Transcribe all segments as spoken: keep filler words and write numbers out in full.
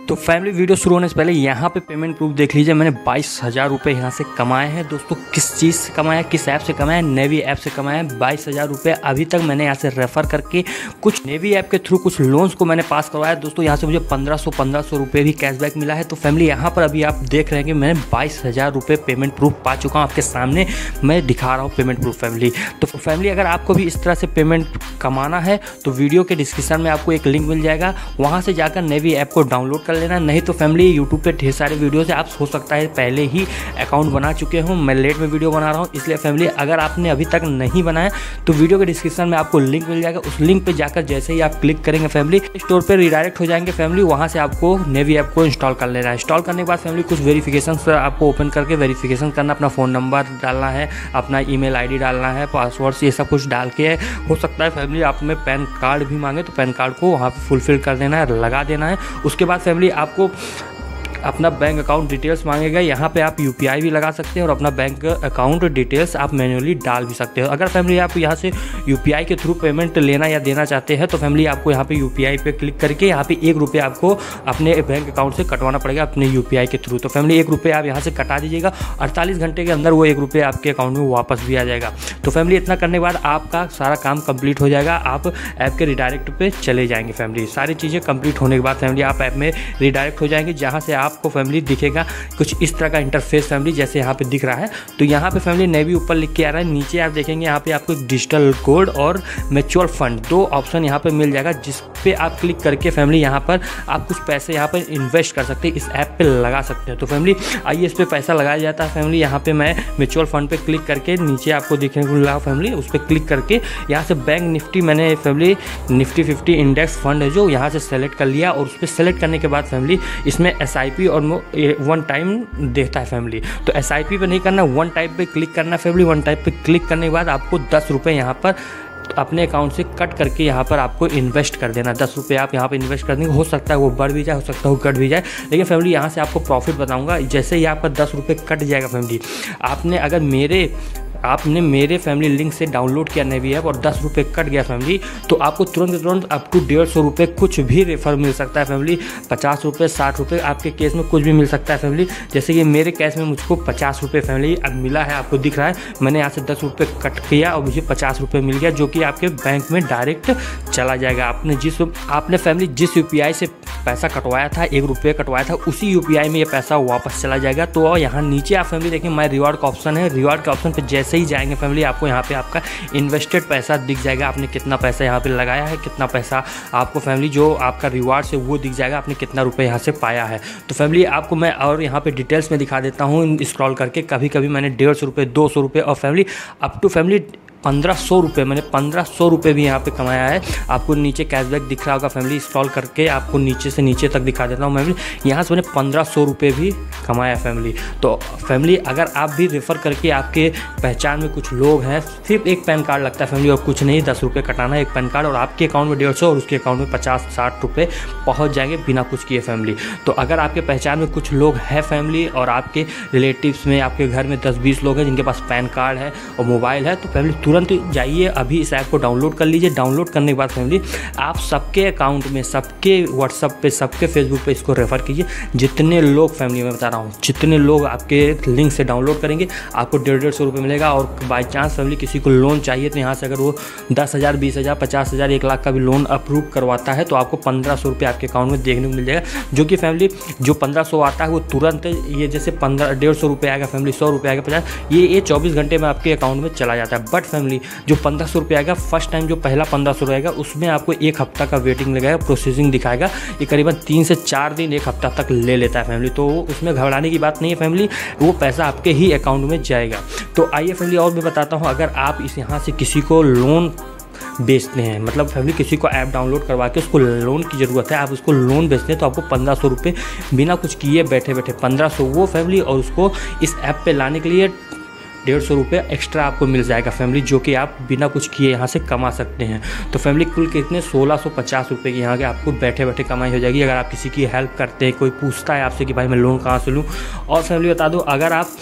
तो family video शुरू होने से पहले यहाँ पे पेमेंट प्रूफ देख लीजिए। मैंने बाईस हज़ार रुपये यहाँ से कमाए हैं दोस्तों। किस चीज़ से कमाया, किस ऐप से कमाया? नेवी ऐप से कमाया बाईस हज़ार रुपये। अभी तक मैंने यहाँ से रेफ़र करके कुछ नेवी ऐप के थ्रू कुछ लोन्स को मैंने पास करवाया दोस्तों। यहाँ से मुझे पंद्रह सौ पंद्रह सौ रुपये भी कैशबैक मिला है। तो फैमिली यहाँ पर अभी आप देख रहे हैं कि मैंने बाईस हज़ार रुपये पेमेंट प्रूफ पा चुका हूँ। आपके सामने मैं दिखा रहा हूँ पेमेंट प्रूफ फैमिली। तो फैमिली अगर आपको भी इस तरह से पेमेंट कमाना है तो वीडियो के डिस्क्रिप्शन में आपको एक लिंक मिल जाएगा, वहाँ से जाकर नेवी ऐप को डाउनलोड कर लेना। नहीं तो फैमिली यूट्यूब पे ढेर सारे वीडियो से आप हो सकता है पहले ही अकाउंट बना चुके हो। मैं लेट में वीडियो बना रहा हूँ, इसलिए फैमिली अगर आपने अभी तक नहीं बनाया तो वीडियो के डिस्क्रिप्शन में आपको लिंक मिल जाएगा। उस लिंक पे जाकर जैसे ही आप क्लिक करेंगे फैमिली स्टोर पे रिडायरेक्ट हो जाएंगे फैमिली। वहाँ से आपको नेवी ऐप को इंस्टॉल कर लेना है। इंस्टॉल करने के बाद फैमिली कुछ वेरिफिकेशन आपको ओपन करके वेरिफिकेशन करना, अपना फ़ोन नंबर डालना है, अपना ईमेल आईडी डालना है, पासवर्ड ये सब कुछ डाल के हो सकता है फैमिली आप में पैन कार्ड भी मांगे तो पैन कार्ड को वहाँ पे फुलफिल कर देना है, लगा देना है। उसके बाद फैमिली आपको अपना बैंक अकाउंट डिटेल्स मांगेगा। यहाँ पे आप यूपीआई भी लगा सकते हैं और अपना बैंक अकाउंट डिटेल्स आप मैन्युअली डाल भी सकते हो। अगर फैमिली आप यहाँ से यूपीआई के थ्रू पेमेंट लेना या देना चाहते हैं तो फैमिली आपको यहाँ पे यूपीआई पे क्लिक करके यहाँ पे एक रुपये आपको अपने बैंक अकाउंट से कटवाना पड़ेगा अपने यूपीआई के थ्रू। तो फैमिली एक रुपये आप यहाँ से कटा दीजिएगा, अड़तालीस घंटे के अंदर वो एक रुपये आपके अकाउंट में वापस भी आ जाएगा। तो फैमिली इतना करने के बाद आपका सारा काम कंप्लीट हो जाएगा। आप ऐप के रिडायरेक्ट पे चले जाएंगे फैमिली। सारी चीज़ें कंप्लीट होने के बाद फैमिली आप ऐप में रिडायरेक्ट हो जाएंगे, जहाँ से आपको फैमिली दिखेगा कुछ इस तरह का इंटरफेस फैमिली जैसे यहाँ पे दिख रहा है। तो यहाँ पे फैमिली नेवी ऊपर लिख के आ रहा है, नीचे आप देखेंगे यहाँ पे आपको एक डिजिटल कोड और म्यूचुअल फंड दो ऑप्शन यहाँ पे मिल जाएगा, जिस पे आप क्लिक करके फैमिली यहाँ पर आप कुछ पैसे यहाँ पर इन्वेस्ट कर सकते हैं, इस ऐप पे लगा सकते हैं। तो फैमिली आइए इस पर पैसा लगाया जाता है फैमिली। यहाँ पे मैं म्यूचुअल फंड पे क्लिक करके नीचे आपको देखने को मिला फैमिली, उस पर क्लिक करके यहाँ से बैंक निफ्टी मैंने family nifty fifty index fund है जो यहाँ से सेलेक्ट कर लिया। और उस पर सेलेक्ट करने के बाद फैमिली इसमें एस आई पी और वन टाइम देता है फैमिली। तो एस आई पी पे नहीं करना, वन टाइप पे क्लिक करना फैमिली। वन टाइप पे क्लिक करने के बाद आपको दस रुपये यहाँ पर अपने अकाउंट से कट करके यहाँ पर आपको इन्वेस्ट कर देना। दस रुपये आप यहाँ पे इन्वेस्ट कर देंगे। हो सकता है वो बढ़ भी जाए, हो सकता है वो कट भी जाए, लेकिन फैमिली यहाँ से आपको प्रॉफिट बताऊँगा। जैसे ही आपका दस रुपये कट जाएगा फैमिली, आपने अगर मेरे आपने मेरे फैमिली लिंक से डाउनलोड किया नेवी ऐप और दस रुपये कट गया फैमिली, तो आपको तुरंत तुरंत अप टू डेढ़ सौ रुपये कुछ भी रेफर मिल सकता है फैमिली। पचास रुपये साठ रुपये आपके केस में कुछ भी मिल सकता है फैमिली। जैसे कि मेरे केस में मुझको पचास रुपये फैमिली अब मिला है, आपको दिख रहा है। मैंने यहाँ से दस रुपये कट किया और मुझे पचास रुपये मिल गया, जो कि आपके बैंक में डायरेक्ट चला जाएगा। आपने जिस आपने फैमिली जिस यू पी आई से पैसा कटवाया था, एक रुपये कटवाया था, उसी यू पी आई में ये पैसा वापस चला जाएगा। तो यहाँ नीचे आप फैमिली देखिए माय रिवार्ड का ऑप्शन है। रिवार्ड के ऑप्शन पर जैसे ही जाएंगे फैमिली आपको यहाँ पे आपका इन्वेस्टेड पैसा दिख जाएगा। आपने कितना पैसा यहाँ पे लगाया है, कितना पैसा आपको फैमिली जो आपका रिवार्ड से वो दिख जाएगा, आपने कितना रुपए यहाँ से पाया है। तो फैमिली आपको मैं और यहाँ पे डिटेल्स में दिखा देता हूँ स्क्रॉल करके। कभी कभी मैंने डेढ़ सौ रुपये दो सौ रुपये और फैमिली अप टू फैमिली पंद्रह सौ रुपये मैंने पंद्रह सौ रुपये भी यहाँ पे कमाया है। आपको नीचे कैशबैक दिख रहा होगा फैमिली, स्क्रॉल करके आपको नीचे से नीचे तक दिखा देता हूँ फैमिली। यहाँ से मैंने पंद्रह सौ रुपये भी कमाया फैमिली। तो फैमिली अगर आप भी रेफ़र करके आपके पहचान में कुछ लोग हैं, सिर्फ एक पैन कार्ड लगता है फैमिली और कुछ नहीं, दस रुपये कटाना है एक पैन कार्ड और आपके अकाउंट में डेढ़ सौ और उसके अकाउंट में पचास साठ रुपये पहुँच जाएंगे बिना कुछ किए फैमिली। तो अगर आपके पहचान में कुछ लोग हैं फैमिली और आपके रिलेटिव्स में आपके घर में दस बीस लोग हैं जिनके पास पैन कार्ड है और मोबाइल है, तो फैमिली तुरंत जाइए अभी इस ऐप को डाउनलोड कर लीजिए। डाउनलोड करने के बाद फैमिली आप सबके अकाउंट में, सबके व्हाट्सअप पे, सबके फेसबुक पे इसको रेफ़र कीजिए। जितने लोग फैमिली में बता रहा हूँ, जितने लोग आपके लिंक से डाउनलोड करेंगे आपको डेढ़ डेढ़ सौ रुपये मिलेगा। और बाई चांस फैमिली किसी को लोन चाहिए तो यहाँ से अगर वो दस हज़ार बीस हज़ार पचास हज़ार एक लाख का भी लोन अप्रूव करवाता है तो आपको पंद्रह सौ रुपये आपके अकाउंट में देखने को मिल जाएगा। जो कि फैमिली जो पंद्रह सौ आता है वो तुरंत ये जैसे पंद्रह डेढ़ सौ रुपये आएगा फैमिली, सौ रुपये आएगा पचास, ये ये चौबीस घंटे में आपके अकाउंट में चला जाता है। बट फैमिली जो पंद्रह सौ रुपये आएगा फर्स्ट टाइम, जो पहला पंद्रह सौ रहेगा उसमें आपको एक हफ्ता का वेटिंग लगाएगा, प्रोसेसिंग दिखाएगा। ये करीबन तीन से चार दिन एक हफ्ता तक ले लेता है फैमिली। तो उसमें घबराने की बात नहीं है फैमिली, वो पैसा आपके ही अकाउंट में जाएगा। तो आइए फैमिली और मैं बताता हूँ, अगर आप इस यहाँ से किसी को लोन बेचते हैं, मतलब फैमिली किसी को ऐप डाउनलोड करवा के उसको लोन की ज़रूरत है, आप उसको लोन बेचते हैं तो आपको पंद्रह सौ रुपये बिना कुछ किए बैठे बैठे पंद्रह सौ वो फैमिली, और उसको इस ऐप पे लाने के लिए डेढ़ सौ रुपये एक्स्ट्रा आपको मिल जाएगा फैमिली, जो कि आप बिना कुछ किए यहाँ से कमा सकते हैं। तो फैमिली कुल कितने सोलह सौ पचास रुपये की यहाँ के आपको बैठे बैठे कमाई हो जाएगी। अगर आप किसी की हेल्प करते हैं, कोई पूछता है आपसे कि भाई मैं लोन कहाँ से लूँ। और फैमिली बता दो, अगर आप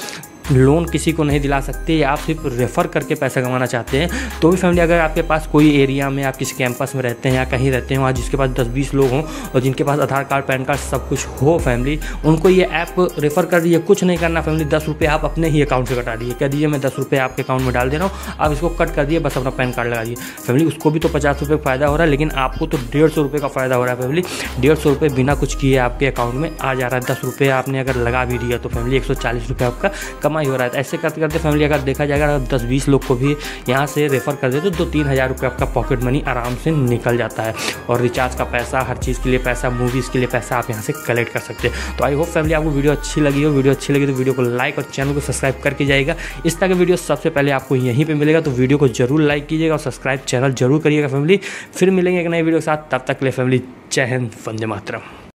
लोन किसी को नहीं दिला सकते या आप सिर्फ रेफ़र करके पैसा कमाना चाहते हैं तो भी फैमिली, अगर आपके पास कोई एरिया में आप किसी कैंपस में रहते हैं या कहीं रहते हैं वहाँ जिसके पास दस बीस लोग हों और जिनके पास आधार कार्ड पैन कार्ड सब कुछ हो फैमिली, उनको ये ऐप रेफ़र कर दीजिए। कुछ नहीं करना फैमिली, दस रुपये आप अपने ही अकाउंट से कटा दीजिए, कह दीजिए मैं दस रुपये आपके अकाउंट में डाल दे रहा हूँ, आप इसको कट कर दिए, बस अपना पैन कार्ड लगा दिए फैमिली। उसको भी तो पचास रुपये फ़ायदा हो रहा है, लेकिन आपको तो डेढ़ सौ रुपये का फ़ायदा हो रहा है फैमिली। डेढ़ सौ रुपये बिना कुछ किए आपके अकाउंट में आ जा रहा है। दस रुपये आपने अगर लगा भी दिया तो फैमिली एक सौ चालीस रुपये आपका कमाई हो रहा है। ऐसे करते करते फैमिली अगर देखा जाएगा अगर दस बीस लोग को भी यहाँ से रेफ़र कर दे तो दो तीन हज़ार रुपये आपका पॉकेट मनी आराम से निकल जाता है और रिचार्ज का पैसा, हर चीज़ के लिए पैसा, मूवीज़ के लिए पैसा आप यहाँ से कलेक्ट कर सकते हैं। तो आई होप फैमिली आपको वीडियो अच्छी लगी हो। वीडियो अच्छी लगी तो वीडियो को लाइक और चैनल को सब्सक्राइब करके जाएगा। इस तरह का वीडियो सबसे पहले आपको यहीं पर मिलेगा, तो वीडियो को जरूर लाइक कीजिएगा और सब्सक्राइब चैनल जरूर करिएगा फैमिली। फिर मिलेंगे एक नए वीडियो के साथ, तब तक के लिए फैमिली जय हिंद, वंदे मातरम।